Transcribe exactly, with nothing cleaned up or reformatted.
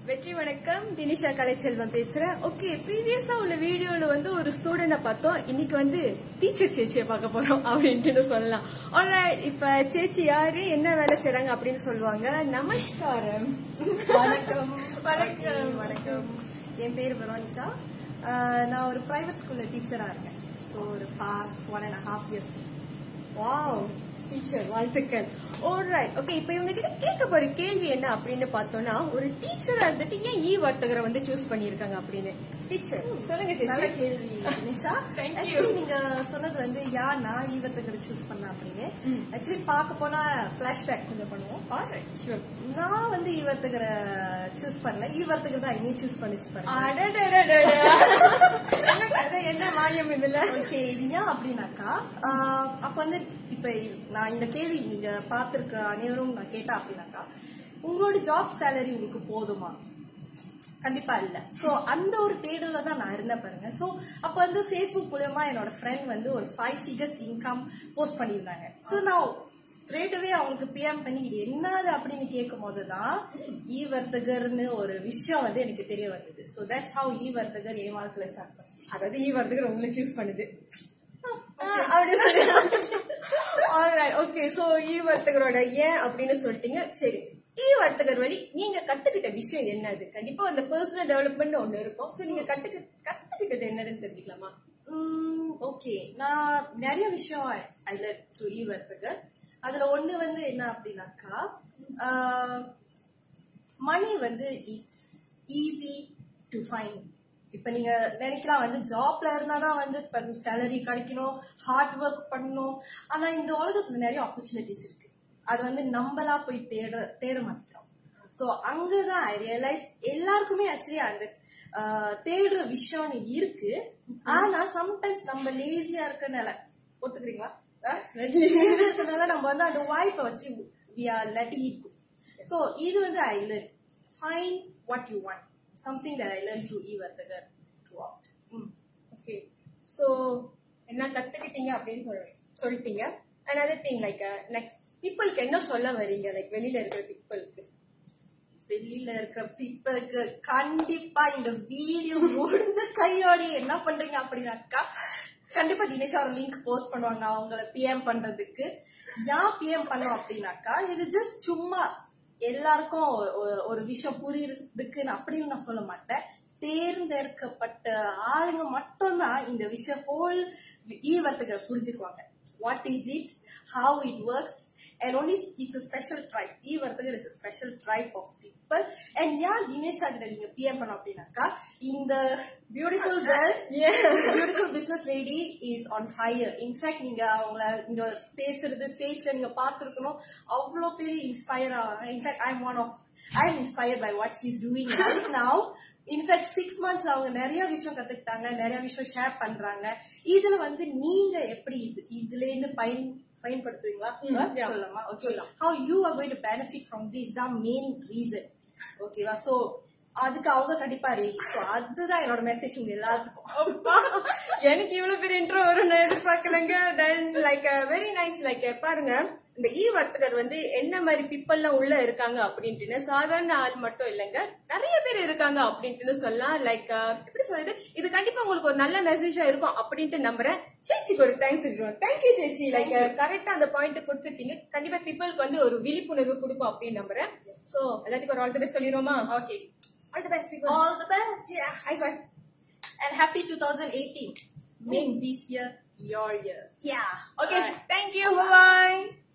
வெற்றி வணக்கம், தினிஷா கலைச்செல்வம் பேசுறேன். ஓகே, ப்ரீவியஸா உள்ள வீடியோல வந்து ஒரு ஸ்டூடெண்ட பார்த்தோம். இன்னைக்கு வந்து டீச்சர் சேச்சியை பார்க்க போறோம் அப்படின்ட்டு சொல்லலாம். ஆல்ரைட், இப்ப சேச்சி யாரு, என்ன வேலை செய்றாங்க அப்படின்னு சொல்லுவாங்க. நமஸ்காரம். வணக்கம். வணக்கம். வணக்கம். என் பேர் வெரோனிகா. நான் ஒரு பிரைவேட் ஸ்கூல்ல டீச்சரா இருக்கேன். ஸோ ஒரு பாஸ் one and half years. Wow, teacher, வாழ்த்துக்கள். ஆல்ரைட், ஓகே, இப்ப இவங்க கிட்ட கேட்க போற கேள்வி என்ன அப்படின்னு பார்த்தோம்னா, ஒரு டீச்சரா இருந்துட்டு ஏன் ஈ வர்த்தகரை வந்து சூஸ் பண்ணிருக்காங்க அப்படின்னு. டீச்சர் சொல்லுங்க. நல்ல கேள்வி நிஷா. Thank you. ஆக்சுவலி நீங்க சொன்னது வந்து யார் நான் ஈ வர்த்தகரை சூஸ் பண்ண அப்படின்னு. ஆக்சுவலி பார்க்க போனா பிளாஷ்பேக் கொஞ்சம் பண்ணுவோம். நான் வந்து ஈ வர்த்தகரை சூஸ் பண்ணல, ஈ வர்த்தகர் தான் என்னையும் சூஸ் பண்ணிச்சு பாருங்க. என்ன மானியம் இதுல? ஓகே, இது ஏன் அப்படின்னாக்கா, அப்ப வந்து இப்ப நான் இந்த கேள்வி நீங்க பாத்திருக்க அனைவரும் நான் கேட்டா அப்படின்னாக்கா, உங்களோட ஜாப் சேலரி உங்களுக்கு போதுமா? கண்டிப்பா இல்ல. சோ அந்த ஒரு தேடல தான் நான் இருந்தேன் பாருங்க. சோ அப்ப வந்து Facebook மூலமா என்னோட ஃப்ரெண்ட் வந்து ஒரு ஃபைவ் ஃபிகர்ஸ் இன்கம் போஸ்ட் பண்ணியிருந்தாங்க. சோ நான் ஸ்ட்ரெயிட்வே அவங்களுக்கு பிஎம் பண்ணி இது என்னது அப்படின்னு கேட்கும் போதுதான் ஈ வர்த்தகர்னு ஒரு விஷயம் வந்து எனக்கு தெரிய வந்தது. சோ தட்ஸ் ஹவ் ஈ வர்த்தகர் என் வாழ்க்கையில ஸ்டார்ட் பண்ணுச்சு. அதாவது ஈ வர்த்தகர் உங்களை சூஸ் பண்ணுது அப்படி சொல்லி. ஆல்ரைட், ஓகே, சோ ஈ வர்த்தகரோட ஏன் அப்படின்னு சொல்லிட்டீங்க. சரி, ஈ வர்த்தகர் வழி நீங்க கத்துக்கிட்ட விஷயம் என்னது? கண்டிப்பா அந்த பர்சனல் டெவலப்மெண்ட் ஒண்ணு இருக்கும். சோ நீங்க கத்துக்க கத்துக்கிட்டது என்னதுன்னு தெரிஞ்சுக்கலாமா? ஓகே, நான் நிறைய விஷயம் ஐ லேர்ன் டு ஈ வர்த்தகர். அதுல ஒண்ணு வந்து என்ன அப்படின்னாக்கா, மணி வந்து இஸ் ஈஸி டு ஃபைண்ட். இப்ப நீங்க நினைக்கலாம் வந்து ஜாப்ல இருந்தாதான் வந்து சேலரி கிடைக்கணும், ஹார்ட் ஒர்க் பண்ணணும். ஆனா இந்த உலகத்துல நிறைய ஆப்பர்ச்சுனிட்டிஸ் இருக்கு. அது வந்து நம்மளா போய் தேட தேட மாட்டோம். சோ அங்கதான் ஐ ரியலைஸ் எல்லாருக்குமே ஆக்சுவலி அந்த தேடுற விஷயம்னு இருக்கு. ஆனா சம்டைம்ஸ் நம்ம லேசியா இருக்கனால, ஒத்துக்கிறீங்களா, இருக்கனால நம்ம வந்து அந்த வாய்ப்பை வச்சு we are letting it go. So இது வந்து I learned find what you want, something that I learned through e-varthagar throughout. Okay, so என்ன கத்துக்கிட்டீங்க அப்படின்னு சொல்ல சொல்லிட்டீங்க. another thing like next பீப்புளுக்கு என்ன சொல்ல வரீங்க? லைக் வெளியில இருக்கிற பீப்புளுக்கு வெளியில இருக்கிற பீப்புளுக்கு கண்டிப்பா இந்த வீடியோ முடிஞ்ச கையோடி என்ன பண்றீங்க அப்படின்னாக்கா, கண்டிப்பா தினேஷா ஒரு லிங்க் போஸ்ட் பண்ணுவாங்க அவங்கள பிஎம் பண்றதுக்கு. ஏன் பிஎம் பண்ணோம் அப்படின்னாக்கா, இது ஜஸ்ட் சும்மா எல்லாருக்கும் ஒரு விஷயம் புரியுறதுக்கு அப்படின்னு நான் சொல்ல மாட்டேன். தேர்ந்தெடுக்கப்பட்ட ஆளுங்க மட்டும்தான் இந்த விஷயம் ஹோல் ஈ வர்த்தகரை புரிஞ்சுக்குவாங்க. What is it, how it works, and only it's a special tribe. E Varthagar is a special tribe of people. and yeah, Dinesha கிட்ட நீங்க பிஎம் பண்ண அப்படின்னாக்கா, இந்த beautiful girl, beautiful business lady is on fire. In fact நீங்க அவங்கள இங்க பேசுறது ஸ்டேஜ்ல நீங்க பார்த்திருக்கணும். அவ்வளோ பெரிய இன்ஸ்பயர் ஆவாங்க. In fact I am one of I am inspired by what she is doing right now. In fact six மந்த்ஸ்ல அவங்க நிறைய விஷயம் கத்துக்கிட்டாங்க, நிறைய விஷயம் ஷேர் பண்றாங்க. இதுல வந்து நீங்க எப்படி இது இதுல இருந்து பயன் பயன்படுத்துவீங்களா சொல்லலாமா? Okay, how you are going to benefit from this the main reason. ஓகேவா? சோ அதுக்கு அவங்க கண்டிப்பா ரெடி. சோ அதுதான் என்னோட மெசேஜ் உங்க எல்லாத்துக்கும். எனக்கு இவ்வளவு பெரிய இன்ட்ரோ வரும் நான் எதிர்பார்க்கலங்க. Then like very nice. Like பாருங்க, இந்த ஈ வர்த்தகர் வந்து என்ன மாதிரி பீப்புள் எல்லாம் உள்ள இருக்காங்க அப்படின்ட்டு சாதாரண ஆள் மட்டும் இல்லைங்க, நிறைய பேர் இருக்காங்க அப்படின்ட்டு சொல்லலாம். லைக் எப்படி சொல்றது, இது கண்டிப்பா உங்களுக்கு ஒரு நல்ல மெசேஜா இருக்கும் அப்படின்ட்டு நம்புறேன். சேச்சிக்கு ஒரு தேங்க்ஸ் இருக்கணும். தேங்க்யூ சேச்சி. லைக் கரெக்டா அந்த பாயிண்ட் கொடுத்துட்டீங்க. கண்டிப்பா பீப்புளுக்கு வந்து ஒரு விழிப்புணர்வு கொடுக்கும் அப்படின்னு நம்புறேன். சோ எல்லாத்துக்கும் ஒரு ஆல் தி பெஸ்ட் சொல்லிடுவோமா? Okay, all the best people. all the best. Yeah, I got. And happy twenty eighteen. Make this year your year. Yeah. Okay, right. Thank you. Bye bye.